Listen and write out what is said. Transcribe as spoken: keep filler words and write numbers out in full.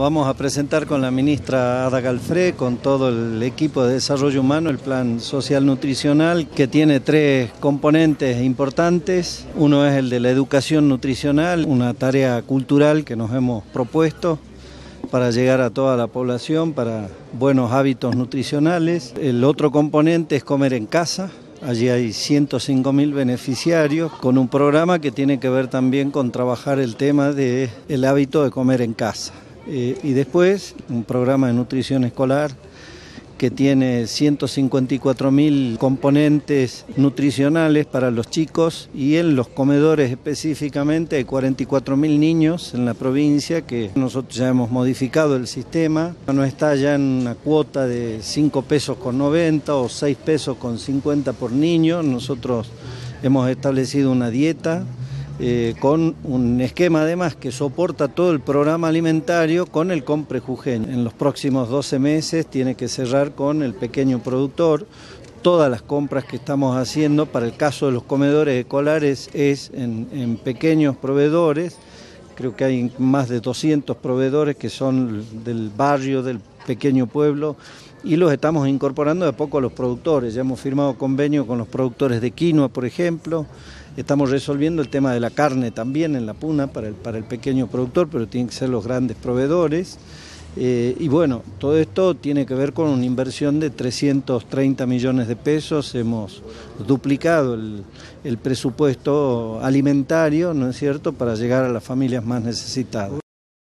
Vamos a presentar con la ministra Ada Galfré, con todo el equipo de desarrollo humano, el plan social nutricional, que tiene tres componentes importantes. Uno es el de la educación nutricional, una tarea cultural que nos hemos propuesto para llegar a toda la población, para buenos hábitos nutricionales. El otro componente es comer en casa. Allí hay ciento cinco mil beneficiarios con un programa que tiene que ver también con trabajar el tema del hábito de comer en casa. Eh, y después un programa de nutrición escolar que tiene ciento cincuenta y cuatro mil componentes nutricionales para los chicos, y en los comedores específicamente hay cuarenta y cuatro mil niños en la provincia, que nosotros ya hemos modificado el sistema. No está ya en una cuota de cinco pesos con noventa o seis pesos con cincuenta por niño. Nosotros hemos establecido una dieta Eh, con un esquema además que soporta todo el programa alimentario con el Compre Jujeño. En los próximos doce meses tiene que cerrar con el pequeño productor. Todas las compras que estamos haciendo para el caso de los comedores escolares es en, en pequeños proveedores. Creo que hay más de doscientos proveedores que son del barrio, del pequeño pueblo, y los estamos incorporando de a poco a los productores. Ya hemos firmado convenio con los productores de quinoa, por ejemplo. Estamos resolviendo el tema de la carne también en la puna para el, para el pequeño productor, pero tienen que ser los grandes proveedores. Eh, y bueno, todo esto tiene que ver con una inversión de trescientos treinta millones de pesos. Hemos duplicado el, el presupuesto alimentario, ¿no es cierto?, para llegar a las familias más necesitadas.